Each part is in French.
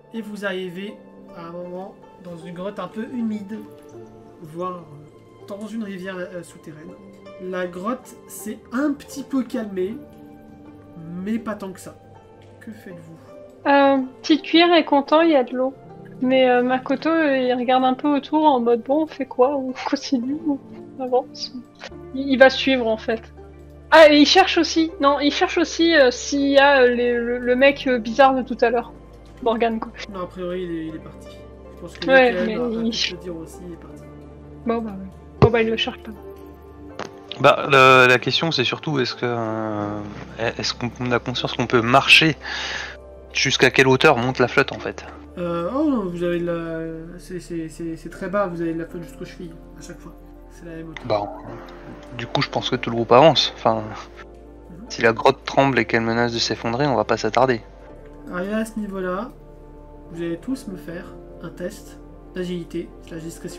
Et vous arrivez à un moment dans une grotte un peu humide, voire dans une rivière souterraine. La grotte s'est un petit peu calmée, mais pas tant que ça. Que faites-vous? Petite cuillère est content, il y a de l'eau. Mais Makoto, il regarde un peu autour en mode bon, on fait quoi? On continue? On avance? Il va suivre en fait. Ah, et il cherche aussi. Non, il cherche aussi s'il y a le mec bizarre de tout à l'heure. Morgan, quoi. Non, a priori, il est parti. Je pense que Ouais, Michael mais a pu il... te le dire aussi, il est parti. Bon, bah, ouais. Bon, bah, il le cherche pas. Bah, la question c'est surtout est-ce qu'on a conscience qu'on peut marcher jusqu'à quelle hauteur monte la flotte en fait? Oh non, vous avez de la... C'est très bas, vous avez de la flotte jusqu'aux chevilles, à chaque fois. C'est la même hauteur. Bah, du coup je pense que tout le groupe avance. Enfin, si la grotte tremble et qu'elle menace de s'effondrer, on va pas s'attarder. Arrivé à ce niveau-là, vous allez tous me faire un test d'agilité / discrétion.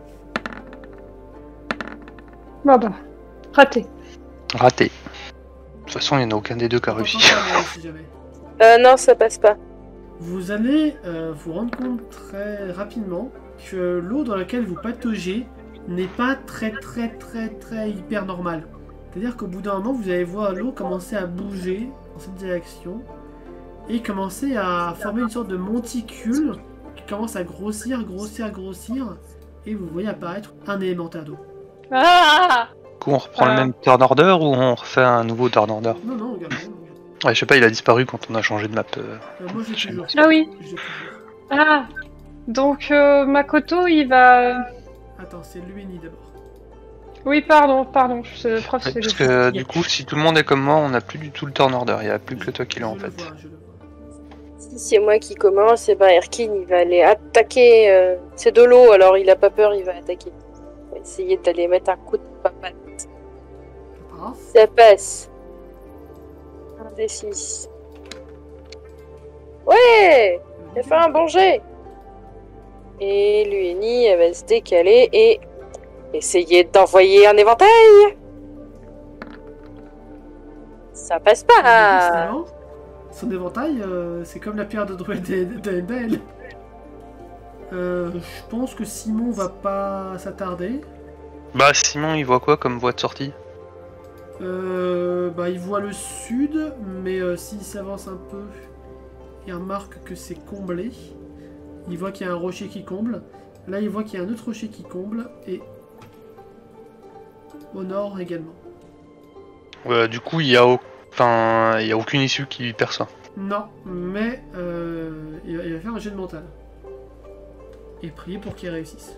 Bah, raté. Raté. De toute façon, il n'y en a aucun des deux qui a réussi. Si jamais. Non, ça passe pas. Vous allez vous rendre compte très rapidement que l'eau dans laquelle vous pataugez n'est pas très hyper normale. C'est-à-dire qu'au bout d'un moment, vous allez voir l'eau commencer à bouger dans cette direction et commencer à former une sorte de monticule qui commence à grossir, et vous voyez apparaître un élémentaire d'eau. Ah! Du coup, on reprend le même turn order ou on refait un nouveau turn order? Non, regarde. Ouais, je sais pas, il a disparu quand on a changé de map. Moi j'ai toujours. Ah oui. J'ai toujours. Ah! Donc, Makoto, il va... Attends, c'est Luini d'abord. Oui, pardon, je suis prof, Ouais, c'est parce que du coup, si tout le monde est comme moi, on n'a plus du tout le turn order. Il n'y a plus que toi qui l'as en Je le fait. vois. Si c'est moi qui commence, et ben Erkin il va aller attaquer. C'est de l'eau, alors il a pas peur, il va attaquer. Il va essayer d'aller mettre un coup de papate. Ça passe. 1 des 6. Ouais! Il a fait un bon jet! Et Luini, elle va se décaler et essayer d'envoyer un éventail! Ça passe pas! Son éventail, c'est comme la pierre de druide d'Endel. Je pense que Simon va pas s'attarder. Bah, Simon, il voit quoi comme voie de sortie? Il voit le sud, mais s'il s'avance un peu, il remarque que c'est comblé. Il voit qu'il y a un rocher qui comble. Là, il voit qu'il y a un autre rocher qui comble, et au nord également. Du coup, il y a aucune issue qui lui perçoit. Non, mais il va faire un jet de mental. Et prier pour qu'il réussisse.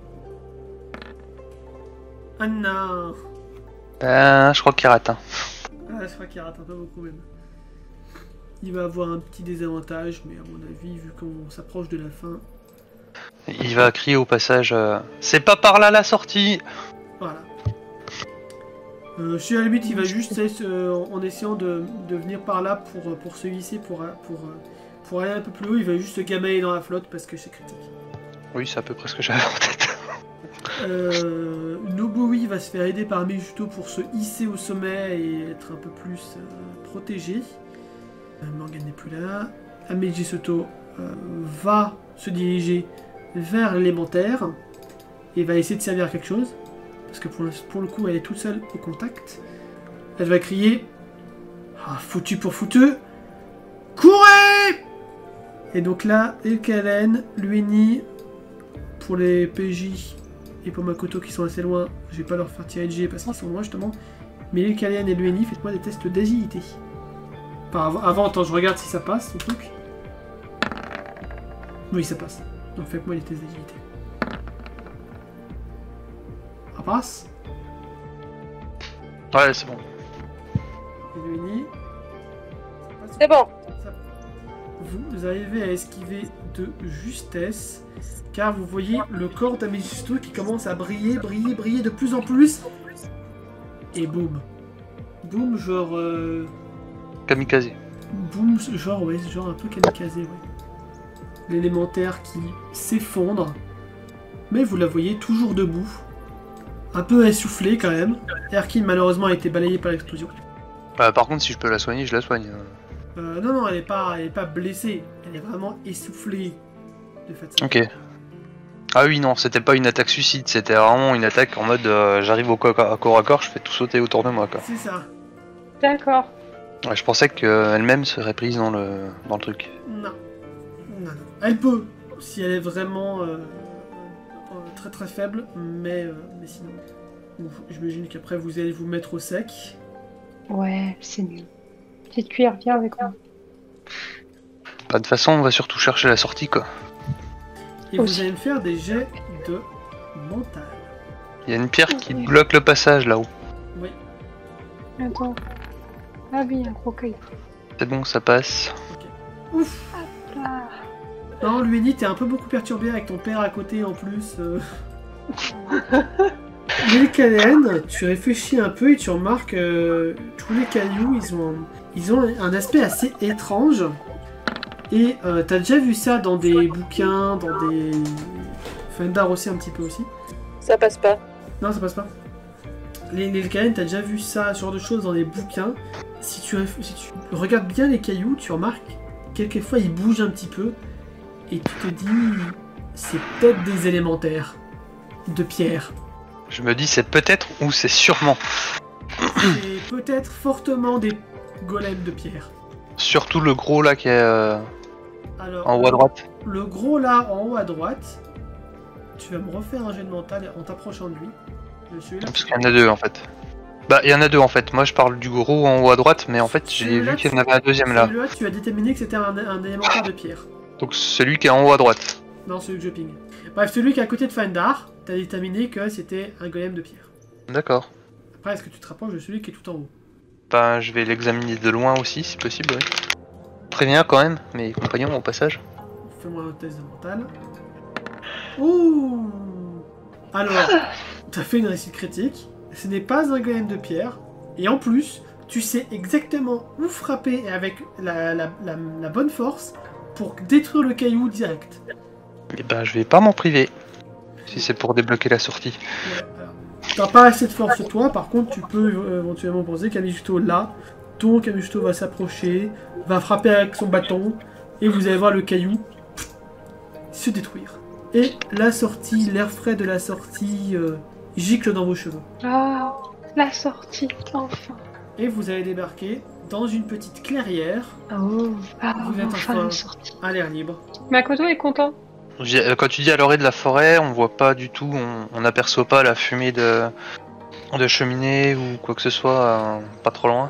Anna! Je crois qu'il rate. Je crois qu'il rate un peu beaucoup même. Il va avoir un petit désavantage, mais à mon avis, vu qu'on s'approche de la fin... Il va crier au passage c'est pas par là la sortie! Voilà. Si à la limite, il va juste, en essayant de venir par là pour se hisser, pour aller un peu plus haut, il va juste se gamailler dans la flotte parce que c'est critique. Oui, c'est à peu près ce que j'avais en tête. Noboi va se faire aider par Mejuto pour se hisser au sommet et être un peu plus protégé. Morgan n'est plus là. Ameji Soto va se diriger vers l'élémentaire et va essayer de servir à quelque chose. Parce que pour le coup, elle est toute seule au contact. Elle va crier « Ah, foutu pour fouteux! Courez !» Et donc là, Elkalen, Luini, pour les PJ et pour Makoto qui sont assez loin, je vais pas leur faire tirer de G parce qu'ils sont loin justement. Mais Elkalen et Luini, faites-moi des tests d'agilité. Enfin, avant, attends, je regarde si ça passe, ce truc. Oui, ça passe. Donc faites-moi des tests d'agilité. Ça passe? Ouais, c'est bon. Et Luini. C'est bon. Vous arrivez à esquiver de justesse, car vous voyez le corps d'Amejisto qui commence à briller de plus en plus. Et boum. Boum, genre... Kamikaze. Boum, genre, ouais, genre un peu kamikaze, ouais. L'élémentaire qui s'effondre, mais vous la voyez toujours debout. Un peu essoufflée quand même. Erkin malheureusement a été balayé par l'explosion. Par contre, si je peux la soigner, je la soigne. Non, elle est pas blessée. Elle est vraiment essoufflée de fatigue. Ok. Ah oui, non, c'était pas une attaque suicide, c'était vraiment une attaque en mode j'arrive au corps à corps, je fais tout sauter autour de moi, quoi. C'est ça. D'accord. Ouais, je pensais qu'elle-même serait prise dans le truc. Non. Elle peut, si elle est vraiment très très faible, mais sinon. J'imagine qu'après vous allez vous mettre au sec. Ouais, c'est mieux. Petite cuillère, viens avec moi. Bah, de toute façon, on va surtout chercher la sortie, quoi. Et Aussi. vous allez me faire des jets de mental. Il y a une pierre qui bloque le passage là-haut. Oui. Attends. Ah oui, un gros caillou. C'est bon, ça passe. Ouf. Là. Non, Lueni, t'es un peu beaucoup perturbé avec ton père à côté en plus. Les Kalen, tu réfléchis un peu et tu remarques tous les cailloux, ils ont un aspect assez étrange. Et t'as déjà vu ça dans des bouquins, dans des... Fendar aussi un petit peu aussi. Ça passe pas. Non, ça passe pas. Les Kalen, t'as déjà vu ça, ce genre de choses dans des bouquins. Si tu regardes bien les cailloux, tu remarques quelquefois ils bougent un petit peu. Et tu te dis, c'est peut-être des élémentaires de pierre. Je me dis c'est peut-être ou c'est sûrement. C'est peut-être fortement des golems de pierre. Surtout le gros là qui est Alors, en haut à droite. le gros là en haut à droite, tu vas me refaire un jet de mental en t'approchant de lui. Celui-là, Parce qu'il y en a deux en fait. Bah il y en a deux en fait. Moi je parle du gros en haut à droite, mais en fait j'ai Celui-là, vu qu'il y en avait un deuxième là. Celui-là, tu as déterminé que c'était un élémentaire de pierre. Donc celui qui est en haut à droite. Non, celui que je ping. Bref, celui qui est à côté de Findar, t'as déterminé que c'était un golem de pierre. D'accord. Après, est-ce que tu te rapproches de celui qui est tout en haut? Ben je vais l'examiner de loin aussi si possible. Oui. Préviens quand même mes compagnons au passage. Fais-moi un test de mental. Ouh. Alors, t'as fait une réussite critique. Ce n'est pas un golem de pierre. Et en plus, tu sais exactement où frapper avec la bonne force pour détruire le caillou direct. Et ben je vais pas m'en priver. Si c'est pour débloquer la sortie. Ouais, alors, t'as pas assez de force sur toi, par contre tu peux éventuellement penser qu'Amijuto là, donc Amijuto va s'approcher, va frapper avec son bâton, et vous allez voir le caillou se détruire. Et la sortie, l'air frais de la sortie gicle dans vos cheveux. Ah, la sortie, enfin. Et vous allez débarquer dans une petite clairière Oh, ah, Vous êtes enfin enfin- la sortie. à l'air libre. Makoto est content. Quand tu dis à l'orée de la forêt, on voit pas du tout, on n'aperçoit pas la fumée de cheminée ou quoi que ce soit pas trop loin.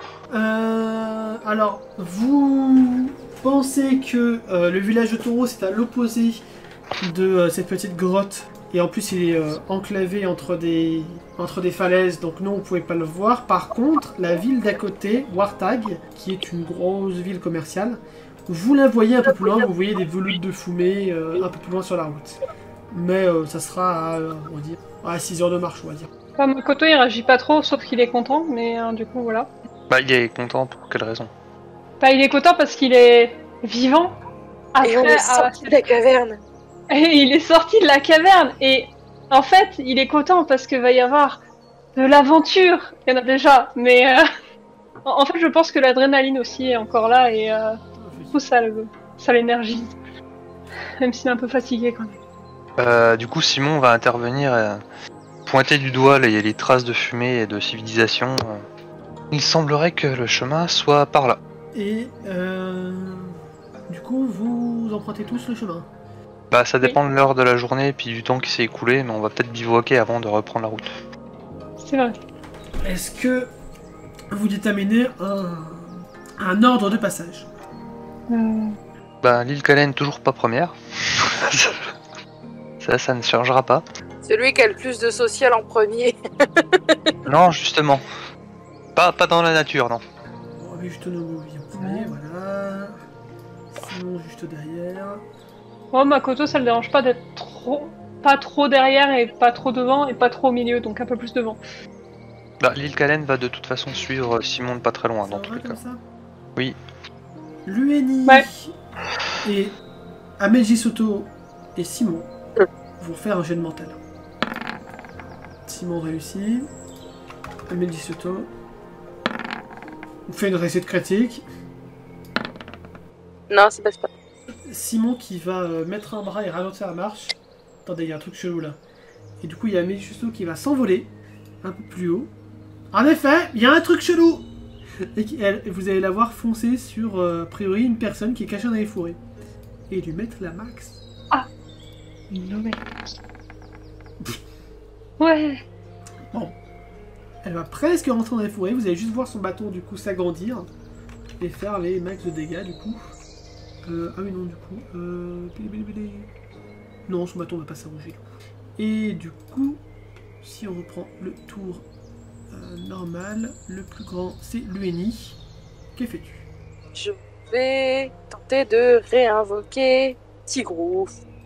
Alors, vous pensez que le village de Taureau c'est à l'opposé de cette petite grotte et en plus il est enclavé entre des falaises, donc non vous pouvez pas le voir. Par contre, la ville d'à côté, Wartag, qui est une grosse ville commerciale, vous la voyez un peu plus loin, vous voyez des volutes de fumée un peu plus loin sur la route. Mais ça sera à, on va dire, à 6 heures de marche, on va dire. Enfin, Makoto il réagit pas trop, sauf qu'il est content, mais du coup voilà. Bah il est content pour quelle raison? Bah, il est content parce qu'il est vivant. Et on est sorti de la caverne. Et il est sorti de la caverne. Et en fait, il est content parce qu'il va y avoir de l'aventure. Il y en a déjà, mais en fait, je pense que l'adrénaline aussi est encore là et du coup, ça l'énergise. Même s'il est un peu fatigué quand même. Du coup Simon va intervenir pointer du doigt les traces de fumée et de civilisation. Il semblerait que le chemin soit par là. Et du coup, vous empruntez tous le chemin. Bah ça dépend de l'heure de la journée et puis du temps qui s'est écoulé, mais on va peut-être bivouaquer avant de reprendre la route. C'est vrai. Est-ce que vous déterminez un ordre de passage? Bah l'île Kalen toujours pas première. ça ne changera pas. Celui qui a le plus de social en premier. Non justement. Pas dans la nature, non. Bon, mais juste nos movies en premier, voilà. Sinon, juste derrière. Moi, Makoto, ça le dérange pas d'être pas trop derrière et pas trop devant et pas trop au milieu, donc un peu plus devant. Bah l'île Kalen va de toute façon suivre Simon de pas très loin Ça dans va tous les comme cas. ça? Oui. Lueni Ouais. et Ameji Soto et Simon vont faire un jet de mental. Simon réussit. Ameji Soto fait une réussite critique. Non, ça passe pas. Simon qui va mettre un bras et ralentir la marche. Attendez, il y a un truc chelou là. Et du coup, il y a Méjusto qui va s'envoler un peu plus haut. En effet, il y a un truc chelou. Et vous allez la voir foncer sur, a priori, une personne qui est cachée dans les forêts. Et lui mettre la max. Une nouvelle. Ouais. Bon. Elle va presque rentrer dans les forêts. Vous allez juste voir son bâton du coup s'agrandir. Et faire les max de dégâts du coup. Ah oui non du coup. Non, son bâton va pas s'arranger. Et du coup, si on reprend le tour normal, le plus grand c'est Lueni. Que fais-tu? Je vais tenter de réinvoquer Tigrou.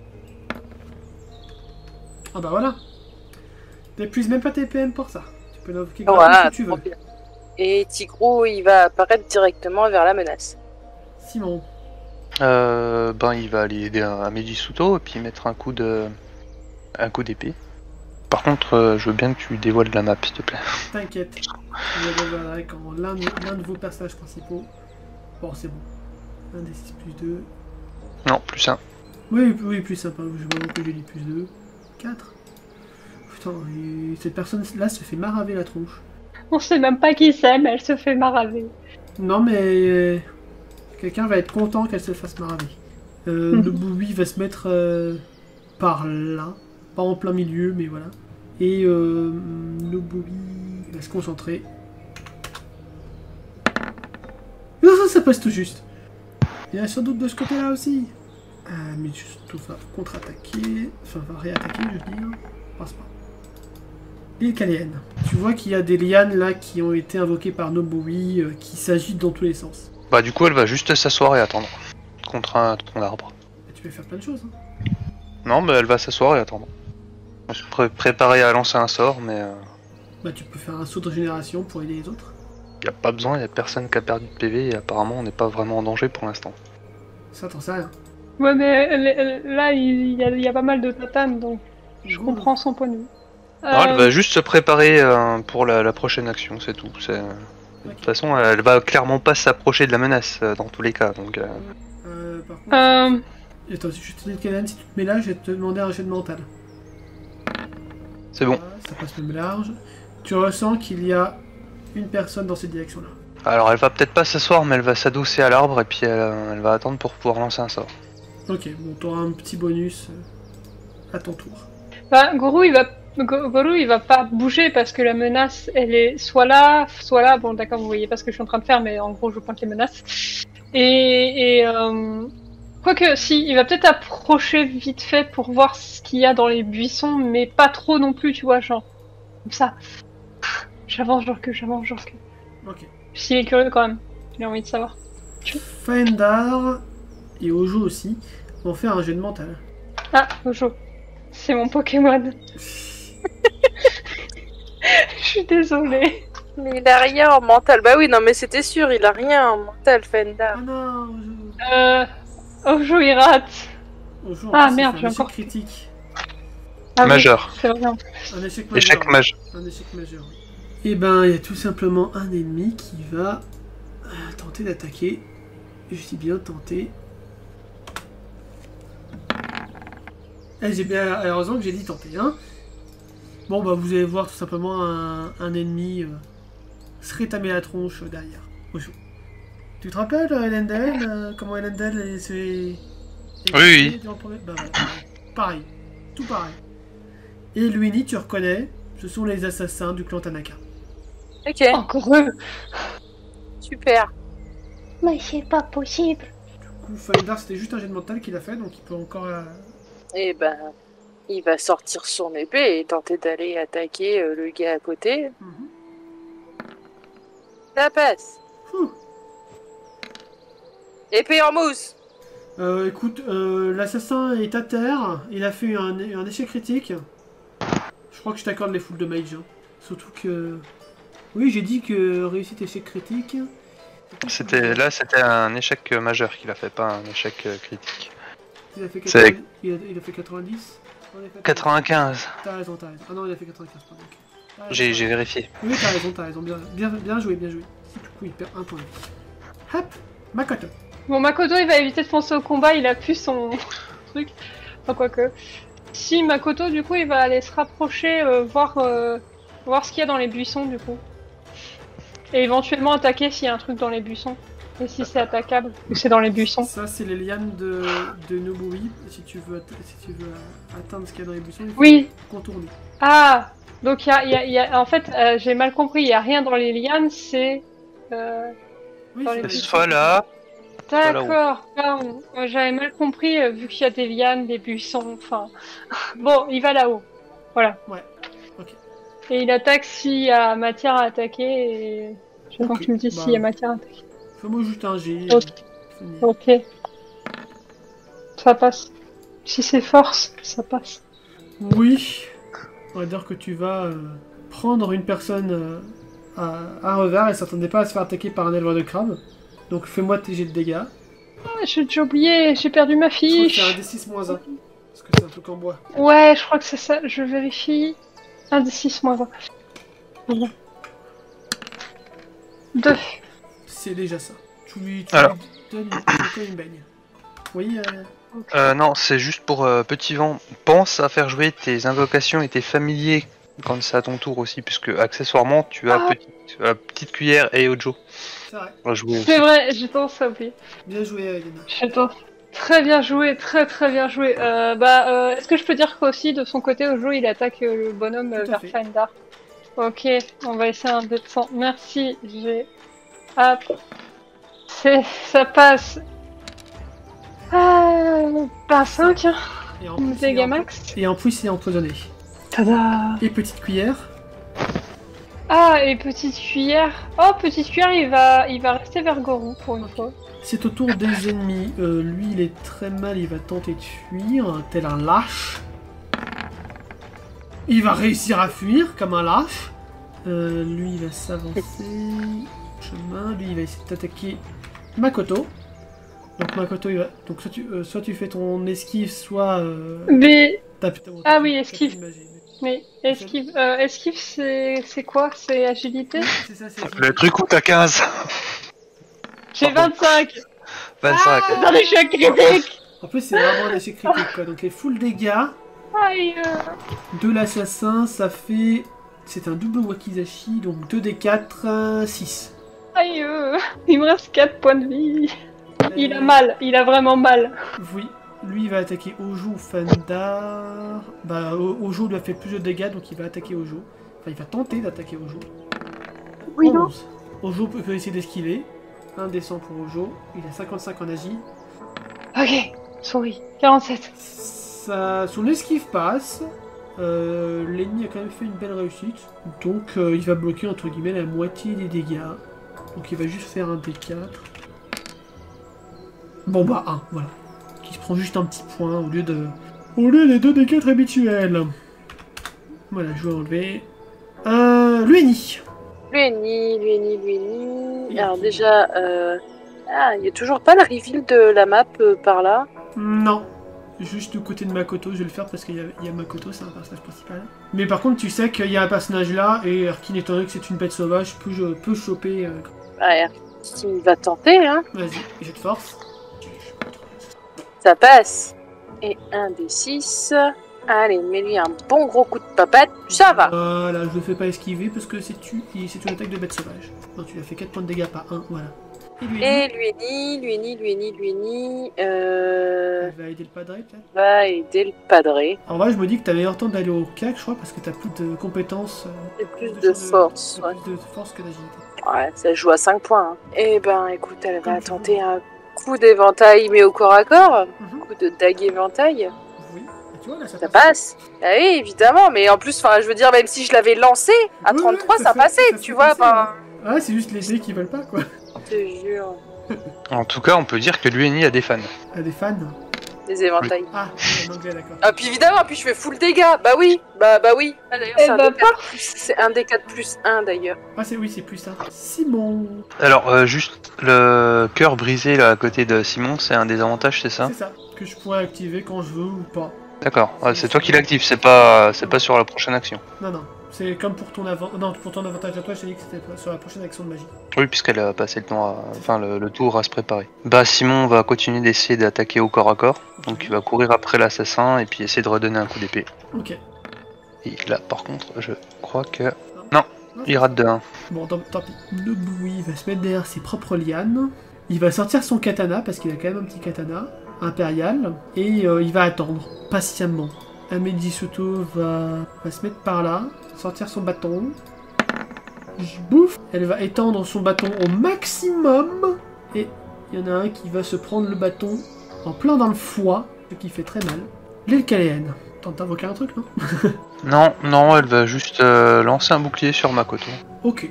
Ah bah voilà. T'épuises même pas tes PM pour ça. Tu peux l'invoquer Voilà, quand tu veux. trop bien. Et Tigrou, il va apparaître directement vers la menace. Simon. Il va aller aider à Megisuto et puis mettre un coup d'épée. Par contre, je veux bien que tu dévoiles la map, s'il te plaît. T'inquiète. Je le dévoilerai quand l'un de vos personnages principaux. Bon, c'est bon. 1 des 6 plus 2. Non, plus 1. Oui, plus sympa. Je vois que j'ai dit plus 2. 4. Putain, et cette personne-là se fait maraver la tronche. On sait même pas qui c'est, mais elle se fait maraver. Non, mais quelqu'un va être content qu'elle se fasse maraver. Nobubi va se mettre par là. Pas en plein milieu, mais voilà. Et Nobubi va se concentrer. Non, ça passe tout juste. Il y a sans doute de ce côté-là aussi. Mais juste tout va contre-attaquer. Enfin, va réattaquer, je veux dire. Passe pas. Et Kaléenne. Tu vois qu'il y a des lianes là qui ont été invoquées par Nobubi qui s'agitent dans tous les sens. Bah du coup elle va juste s'asseoir et attendre. Contre ton arbre. Et tu peux faire plein de choses. Hein. Non mais elle va s'asseoir et attendre. On se préparer à lancer un sort mais... Bah tu peux faire un saut de régénération pour aider les autres. Y a pas besoin, y a personne qui a perdu de PV et apparemment on n'est pas vraiment en danger pour l'instant. Ça t'en sais rien. Ouais, mais là, il y a pas mal de tatanes, donc je comprends son point de vue. Non, elle va juste se préparer pour la prochaine action, c'est tout. De toute façon, elle va clairement pas s'approcher de la menace dans tous les cas, donc... Par contre... Attends, je te dis Kaléenne, si tu te mets là, je vais te demander un jet de mental. C'est bon. Ça passe même large. Tu ressens qu'il y a une personne dans cette direction-là. Alors elle va peut-être pas s'asseoir, mais elle va s'adosser à l'arbre et puis elle va attendre pour pouvoir lancer un sort. Ok, bon, t'auras un petit bonus à ton tour. Bah, Goro, il va pas bouger parce que la menace, elle est soit là. Bon, d'accord, vous voyez pas ce que je suis en train de faire, mais en gros, je pointe les menaces. Quoique, si, il va peut-être approcher vite fait pour voir ce qu'il y a dans les buissons, mais pas trop non plus, tu vois, genre. Comme ça. J'avance, je recule. Ok. S'il est curieux quand même, il a envie de savoir. Fendar et Ojo aussi vont faire un jet de mental. Ah, Ojo. C'est mon Pokémon. Je suis désolée. Mais il a rien en mental. Bah oui, non, mais c'était sûr, il a rien en mental, Fendar. Ah non, Ojo. Ojo, il rate. Ojo, Ah, plus, merde, c'est j'ai un encore- échec critique. Ah, Majeur. Oui, c'est vrai. Un échec majeur. Échec majeur. Un échec majeur. Et ben, il y a tout simplement un ennemi qui va tenter d'attaquer. Je dis bien tenter. J'ai bien heureusement que j'ai dit tenter, hein. Bon, bah vous allez voir tout simplement un ennemi se rétamer la tronche derrière. Ojo. Tu te rappelles, Elendel, comment Elendel s'est... Oui. Bah voilà, pareil. Tout pareil. Et Luini, tu reconnais, ce sont les assassins du clan Tanaka. Ok, Encore eux. super. Mais c'est pas possible. Du coup, Fendar, c'était juste un jet de mental qu'il a fait, donc il peut encore... Et ben, il va sortir son épée et tenter d'aller attaquer le gars à côté. Ça passe. Ouh. Épée en mousse. Écoute, l'assassin est à terre, il a fait un échec critique. Je crois que je t'accorde les foules de mage. Hein. Surtout que... Oui, j'ai dit que réussite échec critique... C'était un échec majeur qu'il a fait, pas un échec critique. Il a fait C'est- 90. Il a fait 90. On est fait 95. T'as raison. Ah non, il a fait 95, pardon. Ok. T'as raison. J'ai vérifié. Oui, t'as raison. Bien joué. Du coup, il perd un point de vie. Hop, Makoto. Bon, Makoto, il va éviter de foncer au combat, il a plus son truc. Enfin, quoique. Si, Makoto, du coup, il va aller se rapprocher, voir ce qu'il y a dans les buissons, du coup. Et éventuellement attaquer s'il y a un truc dans les buissons. Et si c'est attaquable, ou c'est dans les buissons. Ça, c'est les lianes de Nobui. Si tu veux atteindre ce qu'il y a dans les buissons, il faut Oui. contourner. Ah, donc en fait, j'ai mal compris, il n'y a rien dans les lianes, c'est... Oui, Dans les c'est- buissons. Soit là. D'accord, pardon. J'avais mal compris, vu qu'il y a des lianes, des buissons, enfin... Bon, il va là-haut. Voilà. Ouais, ok. Et il attaque s'il y a matière à attaquer, et... J'attends Ok, que tu me dises bah. s'il y a matière à attaquer. Fais-moi juste un G. Ok. Fini. Ok. Ça passe. Si c'est force, ça passe. Oui. On va dire que tu vas prendre une personne à revers. Elle s'attendait pas à se faire attaquer par un éleveur de crabe. Donc fais-moi tes jets de dégâts. Ah, j'ai déjà oublié, j'ai perdu ma Je crois que c'est un fiche. D6-1. Parce que c'est un truc en bois. Ouais, je crois que c'est ça, je vérifie. 1 des 6 moins 20. Bon. 2. C'est déjà ça. Tu lui Alors. donnes une baigne. Oui, Non, c'est juste pour Petit Vent. Pense à faire jouer tes invocations et tes familiers quand c'est à ton tour aussi, puisque accessoirement tu as petite cuillère et Ojo. c'est vrai. On va jouer aussi. C'est vrai, j'ai tendance à oublier. Bien joué, Elena. J'ai tendance. Très bien joué, très très bien joué. Est-ce que je peux dire qu'aussi de son côté au jeu il attaque le bonhomme Tout à vers fait. Findar. Ok, on va essayer un dé de 100. Merci, j'ai... Hop. Ça passe. Pas 5, hein. Et en plus, Dégâts max. Et en plus, il est empoisonné. Tada. Et petite cuillère. Ah, et petite cuillère. Oh, petite cuillère, il va rester vers Gorou pour une fois. C'est au tour des ennemis. Lui, il est très mal. Il va tenter de fuir, tel un lâche. Il va réussir à fuir comme un lâche. Lui, il va s'avancer. Chemin. Lui, il va essayer d'attaquer Makoto. Donc Makoto, il va. Donc soit tu fais ton esquive, soit. Mais... Ah oui, t'as esquive. plus de magie. Mais esquive c'est quoi? C'est agilité? C'est ça, c'est Le truc où t'as 15. J'ai 25. 25. Dans l'échec critique. En plus, c'est vraiment un échec critique, quoi. Donc les full dégâts Aïe. de l'assassin, ça fait. C'est un double wakizashi, donc 2 des 4, 6. Aïe. Il me reste 4 points de vie. Il a mal, il a vraiment mal. Oui, lui il va attaquer Ojo ou Fandar. Bah, Ojo lui a fait plus de dégâts, donc il va attaquer Ojo. Enfin, il va tenter d'attaquer Ojo. Oui, non. 11. Ojo peut essayer d'esquiver. 1 des 100 pour Ojo. Il a 55 en agi. Ok, souris. 47. Son esquive passe. L'ennemi a quand même fait une belle réussite. Donc il va bloquer entre guillemets la moitié des dégâts. Donc il va juste faire un D4. Bon bah 1, voilà. Qui se prend juste un petit point au lieu des 2 D4 habituels. Voilà, je vais enlever. Lueni. Lueni. Alors déjà, il n'y a toujours pas le reveal de la map par là. Non. Juste du côté de Makoto, je vais le faire parce qu'il y a Makoto, c'est un personnage principal. Mais par contre, tu sais qu'il y a un personnage là, et Erkin, étant donné que c'est une bête sauvage, peut choper. Ouais, il va tenter, hein. Vas-y, j'ai de force. Ça passe. Et 1 des 6. Allez, mets-lui un bon gros coup de papate, ça va. Voilà, je le fais pas esquiver parce que c'est une attaque de bête sauvage. Non, tu lui as fait 4 points de dégâts, pas 1, voilà. Et Lueni, Elle va aider le padré peut-être. va aider le padré. En vrai, je me dis que t'as meilleur temps d'aller au CAC, je crois, parce que t'as plus de compétences. Et plus de force, t'as ouais. plus de force que d'agilité. Ouais, ça joue à 5 points. Hein. Eh ben, écoute, elle va tenter un coup d'éventail, mais au corps à corps. Un coup de dague éventail. Oui, et tu vois, là, Ça passe. Ah oui, évidemment, mais en plus, je veux dire, même si je l'avais lancé, à Oui, 33, oui, ça passait, ça tu fait vois. passer, Ah, c'est juste les dés qui veulent pas, quoi. Je te jure. En tout cas, on peut dire que Lueni a des fans. Ah, des fans. Des éventails. Ah, en anglais, d'accord. Ah, puis évidemment, puis je fais full dégâts. Bah oui. Ah, d'ailleurs, c'est un D4 plus... C'est un D4 plus 1, d'ailleurs. Ah, c'est plus ça. Simon. Alors, juste le cœur brisé là à côté de Simon, c'est un des avantages, c'est ça? C'est ça, que je pourrais activer quand je veux ou pas. D'accord, ouais, c'est toi qui l'active, c'est pas sur la prochaine action. Non, C'est comme pour ton pour ton avantage à toi, j'ai dit que c'était sur la prochaine action de magie. Oui, puisqu'elle a passé le temps, le tour à se préparer. Bah, Simon va continuer d'essayer d'attaquer au corps à corps. Donc il va courir après l'assassin et puis essayer de redonner un coup d'épée. Ok. Et là, par contre, je crois que... Non, il rate de 1. Bon, tant pis. Debout, il va se mettre derrière ses propres lianes. Il va sortir son katana, parce qu'il a quand même un petit katana impérial. Et il va attendre, patiemment. Ameji Soto va se mettre par là, sortir son bâton. Bouffe. Elle va étendre son bâton au maximum. Et il y en a un qui va se prendre le bâton en plein dans le foie, ce qui fait très mal. L'île Caléenne. Tente d'invoquer un truc, non? Non, elle va juste lancer un bouclier sur Makoto. Ok.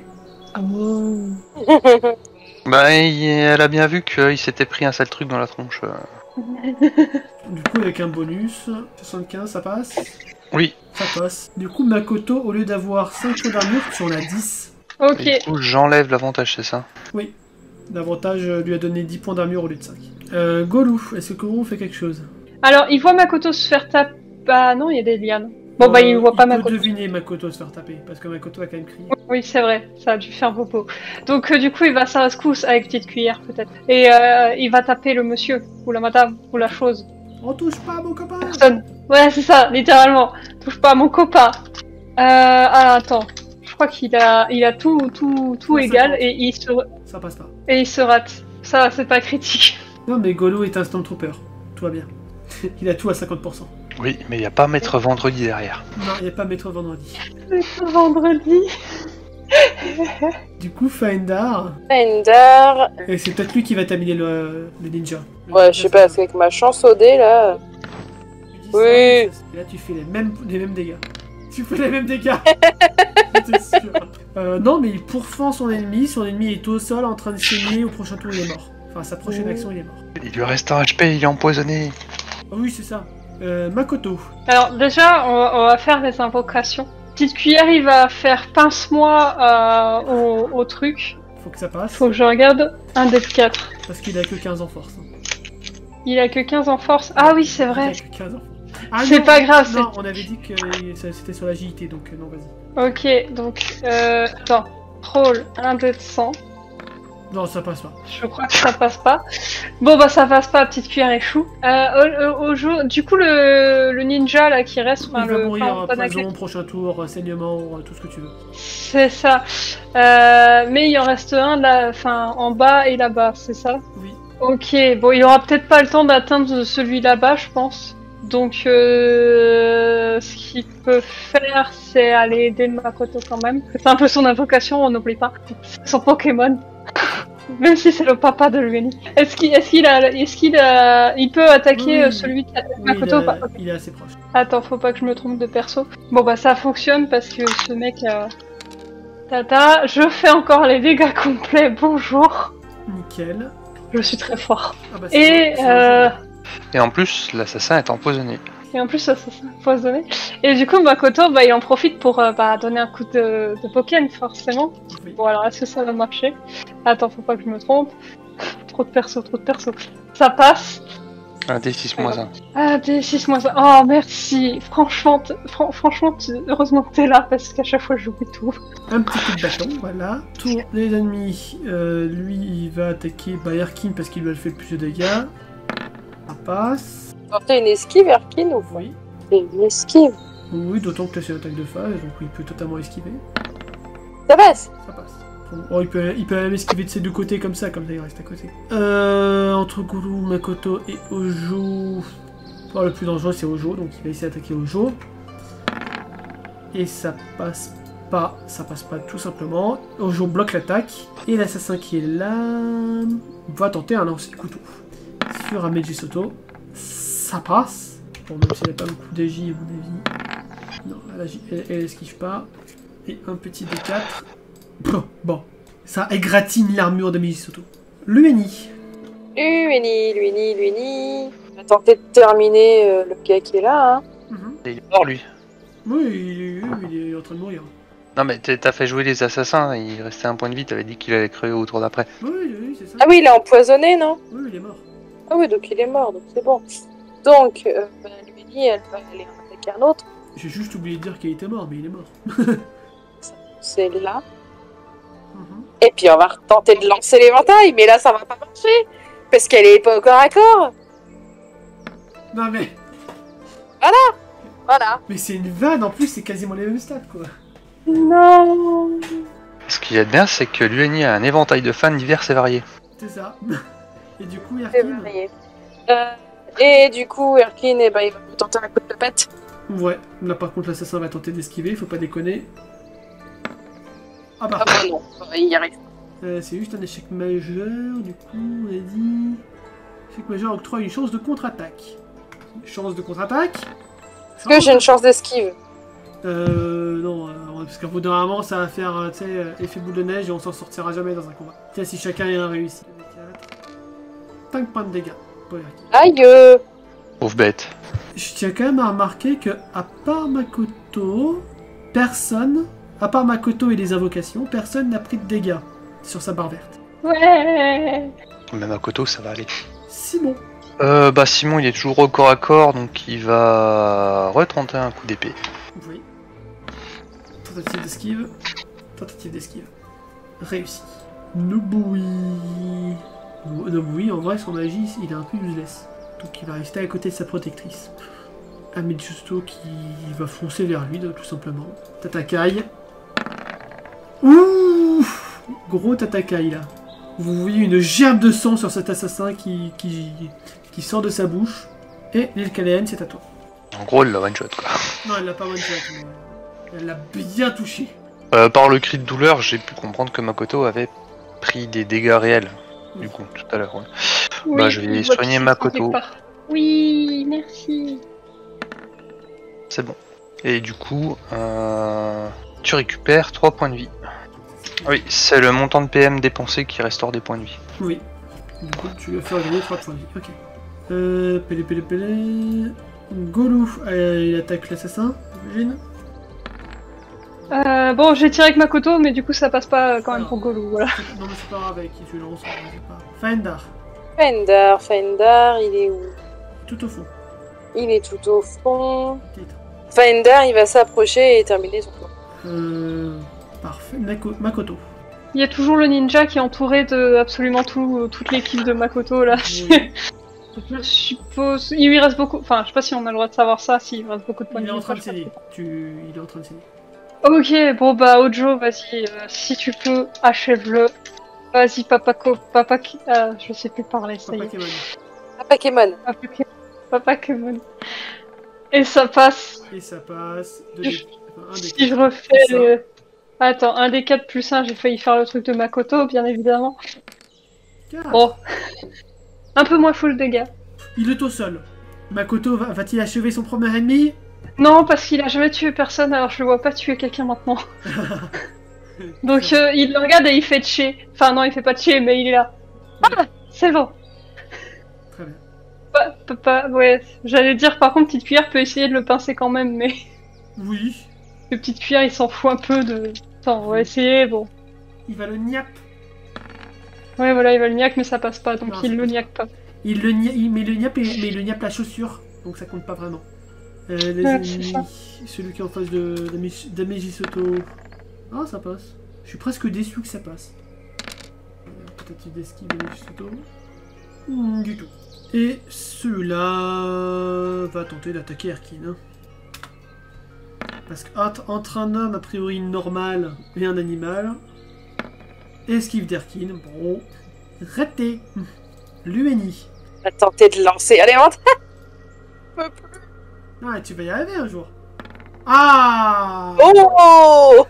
Bah, elle a bien vu qu'il s'était pris un sale truc dans la tronche. Du coup, avec un bonus, 75, ça passe? Oui. Ça passe. Du coup, Makoto, au lieu d'avoir 5 points d'armure, tu en as 10. Ok. Et du coup, j'enlève l'avantage, c'est ça? Oui. L'avantage lui a donné 10 points d'armure au lieu de 5. Golou, est-ce que Golou fait quelque chose? Alors, il voit Makoto se faire taper. Ah non, il y a des lianes. Bon, bah, il voit pas Makoto. Il peut deviner Makoto se faire taper, parce que Makoto a quand même crié. Oui, c'est vrai, ça a dû faire popo. Donc, du coup, il va à sa rescousse avec petite cuillère, peut-être. Et il va taper le monsieur, ou la madame, ou la chose. On touche pas à mon copain! Personne. Ouais, c'est ça, littéralement. Touche pas à mon copain. Attends. Je crois qu'il a tout Ouais, égal, 50. et Ça passe pas. il se rate. Ça, c'est pas critique. Non, mais Golou est un Stormtrooper. Tout va bien. Il a tout à 50%. Oui, mais il n'y a pas Maître Vendredi derrière. Non, il n'y a pas Maître Vendredi. C'est vendredi. Du coup, Faendar, Ender. et c'est peut-être lui qui va t'amener le ninja. Le Ouais, ninja, je sais pas, parce qu'avec ma chance au dé là. tu dis ça, Oui. et là, tu fais les mêmes dégâts. Tu fais les mêmes dégâts. C'est sûr. Non, mais il pourfend son ennemi est au sol en train de saigner, au prochain tour il est mort. Enfin, sa prochaine action il est mort. Il lui reste un HP, il est empoisonné. Ah oui, c'est ça. Makoto. Alors, déjà, on va faire les invocations. Petite cuillère, il va faire pince-moi au truc. Faut que ça passe. Faut que je regarde un des 4. Parce qu'il a que 15 en force. Il a que 15 en force. Ah oui, c'est vrai. Il a que 15 en force. Ah C'est non, pas grave, Non, on avait dit que c'était sur l'agilité, donc non, vas-y. Ok, donc, attends. Roll un dé de 100. Non, ça passe pas. Je crois que ça passe pas. Bon, bah, ça passe pas, petite cuillère échoue. Au jeu, du coup, le ninja, là, qui reste, Il va mourir, enfin, poison, prochain tour, saignement, tout ce que tu veux. c'est ça. Mais il en reste un, là, enfin, en bas et là-bas, c'est ça? Oui. Ok, bon, il aura peut-être pas le temps d'atteindre celui là-bas, je pense. Donc, ce qu'il peut faire, c'est aller aider Makoto quand même. C'est un peu son invocation, on n'oublie pas. C'est son Pokémon. Même si c'est le papa de l'UNI. Il peut attaquer Oui. celui qui attaque Oui, Makoto ou pas? il est assez proche. Attends, faut pas que je me trompe de perso. Bon bah ça fonctionne parce que ce mec... Tata, je fais encore les dégâts complets, bonjour. Nickel. Je suis très fort. Ah bah, Et, Et en plus, l'assassin est empoisonné. et en plus ça s'est empoisonné. Et du coup Makoto, bah il en profite pour donner un coup de Pokémon forcément. Oui. Bon alors est-ce que ça va marcher? Attends, faut pas que je me trompe. Trop de perso. Ça passe. Un D6 moins 1. Ah, D6 moins 1. Oh, merci. Franchement, heureusement que t'es là, parce qu'à chaque fois, j'oublie tout. Un petit coup de bâton, voilà. Tour des ennemis. Lui, il va attaquer Erkin parce qu'il lui a fait le plus de dégâts. Ça passe. T'as une esquive, Erkin, ou pas? Oui. T'as une esquive. Oui, d'autant que c'est une attaque de phase, donc il peut totalement esquiver. Ça passe. Ça passe. Oh, il peut même esquiver de ses deux côtés comme ça il reste à côté. Entre Golou, Makoto et Ojo. Oh, le plus dangereux c'est Ojo, donc il va essayer d'attaquer Ojo. Et ça passe pas tout simplement. Ojo bloque l'attaque. Et l'assassin qui est là va tenter un lancer de couteau. Sur Ameji Soto. Ça passe. Bon, même s'il n'y a pas beaucoup d'agi à mon avis. Non, elle esquive pas. Et un petit D4. Bon, ça égratigne l'armure de Mijisoto. L'UNI. L'UNI. On va tenter de terminer le gars qui est là, hein. Et il est mort, lui. Oui, il est en train de mourir. Non, mais t'as fait jouer les assassins, il restait un point de vie, t'avais dit qu'il allait crever au tour d'après. Oui, c'est ça. Ah oui, il est empoisonné, non? Oui, il est mort. Ah oui, donc il est mort, donc c'est bon. Donc, l'UNI, elle va aller en attaquer un autre. J'ai juste oublié de dire qu'il était mort, mais il est mort. foncer là. Mhm. Et puis on va tenter de lancer l'éventail, mais là ça va pas marcher. Parce qu'elle est pas au corps à corps. Non mais... Voilà. Mais c'est une vanne, en plus c'est quasiment les mêmes stats quoi. Non. Ce qu'il y a de bien, c'est que l'UNI a un éventail de fans divers et variés. C'est ça. Et du coup, C'est Erkin... varié. Et du coup, Erkin, eh ben, il va nous tenter un coup de pète. Ouais, là par contre l'assassin va tenter d'esquiver, faut pas déconner. Ah bah, Ah bah non, il y arrive. c'est juste un échec majeur, du coup on a dit... Échec majeur octroie une chance de contre-attaque. Chance de contre-attaque. Est-ce que j'ai une chance d'esquive? Non, parce qu'au bout d'un moment ça va faire, tu sais, effet boule de neige et on s'en sortira jamais dans un combat. Tiens, si chacun a réussi. 5 points de dégâts pour Erkin. Aïe. Pauvre bête. Je tiens quand même à remarquer que, à part Makoto, personne, à part Makoto et les invocations, personne n'a pris de dégâts sur sa barre verte. Ouais. Même à Koto, ça va aller. Simon. Bah Simon, il est toujours au corps à corps, donc il va retenter un coup d'épée. Oui. Tentative d'esquive. Tentative d'esquive. Réussi. Nobui. Nobui, en vrai, son magie, il est un peu useless. Donc il va rester à côté de sa protectrice. Ametsusto qui va foncer vers lui, tout simplement. Tatakai. Ouh, gros Tatakai, là. Vous voyez une gerbe de sang sur cet assassin qui sort de sa bouche. Et l'île Caléenne, c'est à toi. En gros, il l'a one shot quoi. Non, elle l'a pas one shot, mais elle l'a bien touché. Par le cri de douleur, j'ai pu comprendre que Makoto avait pris des dégâts réels. Du coup, tout à l'heure. Ouais. Oui, Bah, je vais je vois soigner qu'il Makoto. quelque part. Oui, merci. C'est bon. Et du coup, tu récupères 3 points de vie. Oui, c'est le montant de PM dépensé qui restaure des points de vie. Oui. Du coup, tu vas faire gagner 3 points de vie. Ok. Pélé. Golou, il attaque l'assassin, j'imagine. Bon, j'ai tiré avec Makoto, mais du coup ça passe pas quand même Alors. pour Golou, voilà. Non, mais c'est pas grave avec qui tu lances, c'est pas. Faendar, Fender, il est où? tout au fond. Il est tout au fond. Titre. Fender, il va s'approcher et terminer son tour. Parfait. Makoto. Il y a toujours le ninja qui est entouré de absolument toute l'équipe de Makoto là. Oui. Je suppose. Il lui reste beaucoup. Enfin, je sais pas si on a le droit de savoir ça, s'il reste beaucoup de points Il de est vie. en train de je sais pas. saigner. Il est en train de saigner. Ok, bon bah Ojo, vas-y, si tu peux, achève-le. Vas-y, je sais plus parler, ça y Papa est. Kemon. Pokémon. Papa Kemon. Et ça passe. Et ça passe. Un des Si je quatre. refais Ça. Attends, un des 4 plus 1, j'ai failli faire le truc de Makoto, bien évidemment. 4. Bon. Un peu moins full dégâts. Il est au sol. Makoto va-t-il achever son premier ennemi? Non, parce qu'il a jamais tué personne, alors je le vois pas tuer quelqu'un maintenant. Donc il le regarde et il fait tché. Enfin non, il fait pas tché, mais il est là. Ah, c'est bon. Très bien. Ouais, j'allais dire par contre, Petite Cuillère peut essayer de le pincer quand même, mais Oui. le Petite Cuillère il s'en fout un peu de... Attends, on va essayer, bon. Il va le niap. Ouais, voilà, il va le niaque, mais ça passe pas, donc Non, il ça le passe niaque pas. Il met le niap, mais il le niap la chaussure. Donc ça compte pas vraiment. Les Ouais, ennemis, c'est ça. celui qui est en face d'Ameji Soto. Ah, ça passe. Je suis presque déçu que ça passe. Tentative d'esquive d'Ameji Soto. Du tout. Et celui-là va tenter d'attaquer Erkin. Hein. Parce qu'entre un homme a priori normal et un animal, esquive d'Erkin, bon, raté. L'UNI. On va tenter de lancer. Allez, rentre. Ah, tu vas y arriver un jour. Ah Oh.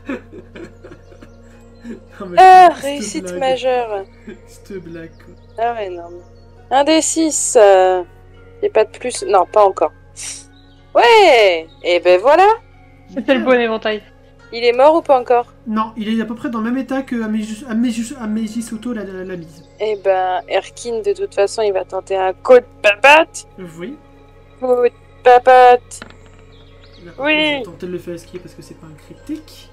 Non, mais cette Réussite blague. majeure. Cette blague, quoi. Ah ouais, non. Un des 6. J'ai pas de plus. Non, pas encore. Ouais. Et ben voilà. C'était le bon éventail. Il est mort ou pas encore? Non, il est à peu près dans le même état que Ameji Soto l'a mise. Eh ben, Erkin, de toute façon, il va tenter un coup de papate. Oui. Coup de papate. Là, par Oui. contre, je vais tenter de le faire esquiver parce que c'est pas un critique.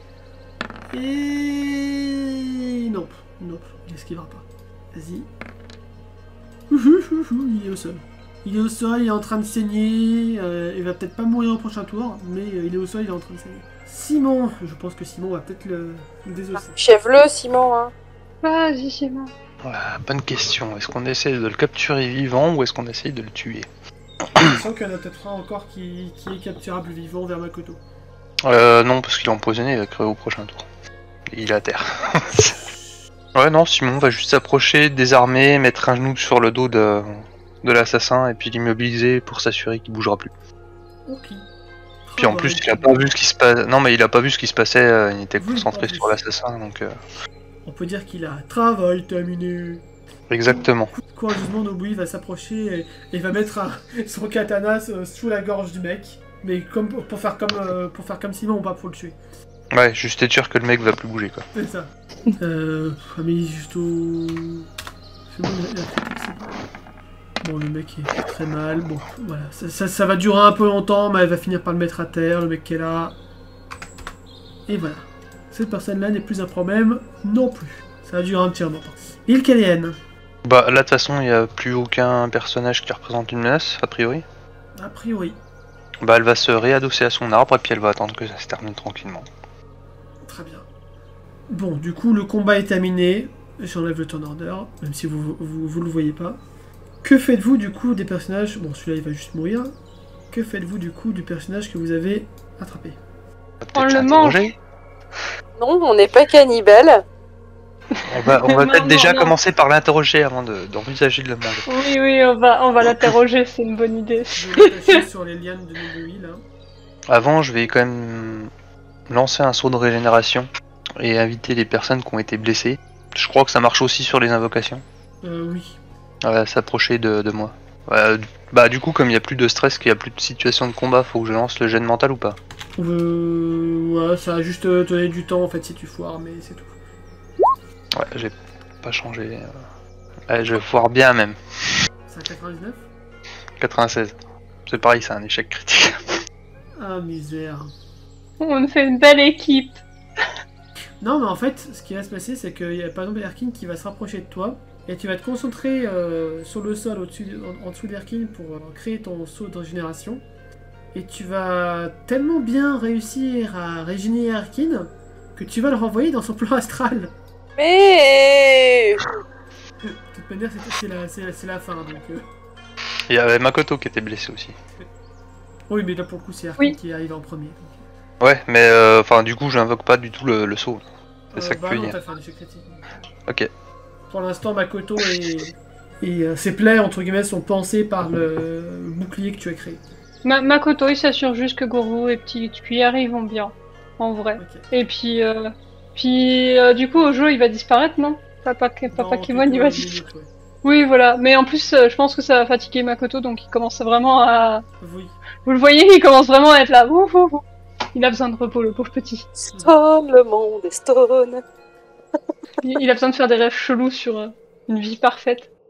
Et... Non, il esquivera pas. Vas-y. Il est au sol. Il est au sol, il est en train de saigner. Il va peut-être pas mourir au prochain tour, mais il est au sol, il est en train de saigner. Simon, je pense que Simon va peut-être le désosser. Chève-le, Simon. Hein. Vas-y, c'est bon. Bonne question. Est-ce qu'on essaie de le capturer vivant ou est-ce qu'on essaye de le tuer? Je sens qu'il y en a peut-être un encore qui est capturable vivant vers Makoto. Non, parce qu'il est empoisonné, il va crever au prochain tour. Et il est à terre. Ouais, non, Simon va juste s'approcher, désarmer, mettre un genou sur le dos de l'assassin et puis l'immobiliser pour s'assurer qu'il bougera plus. Ok. Puis en plus, il a pas vu ce qui se passe. Non, mais il a pas vu ce qui se passait, il était concentré sur l'assassin, donc. On peut dire qu'il a travail terminé. Exactement. Courageusement, Nobui va s'approcher et va mettre son katana sous la gorge du mec. Mais comme pour faire comme Simon, pas pour le tuer. Ouais, juste être sûr que le mec va plus bouger, quoi. C'est ça. Mais juste au... C'est bon, la critique, c'est bon. Bon, le mec est très mal. Bon, voilà. Ça va durer un peu longtemps, mais elle va finir par le mettre à terre, le mec qui est là. Et voilà. Cette personne-là n'est plus un problème non plus. Ça va durer un petit moment. Ilkalienne. Bah, là, de toute façon, il n'y a plus aucun personnage qui représente une menace, a priori. A priori. Bah, elle va se réadosser à son arbre et puis elle va attendre que ça se termine tranquillement. Très bien. Bon, du coup, le combat est terminé. J'enlève le turn order, même si vous le voyez pas. Que faites-vous du coup des personnages... Bon, celui-là, il va juste mourir. Que faites-vous du coup du personnage que vous avez attrapé? On le mange. Non, on n'est pas cannibale. On va Non, peut-être non, déjà non. commencer par l'interroger avant d'envisager de le manger. Oui, on va l'interroger, c'est une bonne idée. Je vais l'attacher sur les lianes de Nobui, là. Avant, je vais quand même lancer un saut de régénération et inviter les personnes qui ont été blessées. Je crois que ça marche aussi sur les invocations. Oui. À s'approcher de moi. Bah du coup, comme il n'y a plus de stress, qu'il n'y a plus de situation de combat, faut que je lance le gène mental ou pas? Ouais, ça va juste te donner du temps en fait si tu foires, mais c'est tout. Ouais, j'ai pas changé. Ouais, je foire bien même. C'est un 99? 96. C'est pareil, c'est un échec critique. Ah, misère. On fait une belle équipe. Non, mais en fait, ce qui va se passer, c'est qu'il y a par exemple Erkin qui va se rapprocher de toi, et tu vas te concentrer sur le sol en dessous d'Erkin pour créer ton saut de régénération. Et tu vas tellement bien réussir à régénérer Erkin que tu vas le renvoyer dans son plan astral. Mais De toute manière, c'est la fin, donc... Il y avait Makoto qui était blessé aussi. Oui, mais là pour le coup, c'est Erkin Oui. qui arrive en premier. Donc... Ouais, mais enfin du coup, je n'invoque pas du tout le saut. C'est ça que tu veux non, dire. t'as fait un échec critique. Ok. Pour l'instant, Makoto et ses plaies, entre guillemets, sont pensées par le bouclier que tu as créé. Makoto, il s'assure juste que Goro et Petite Cuillère, ils vont bien. En vrai. Ok. Et puis, du coup, au jeu, il va disparaître, non? Papa Kimon, il va disparaître. Ouais. Oui, voilà. Mais en plus, je pense que ça va fatiguer Makoto, donc il commence vraiment à... Oui. Vous le voyez, il commence vraiment à être là. Ouf, ouf, ouf. Il a besoin de repos, le pauvre petit. Stone, le monde est stone. Il a besoin de faire des rêves chelous sur une vie parfaite.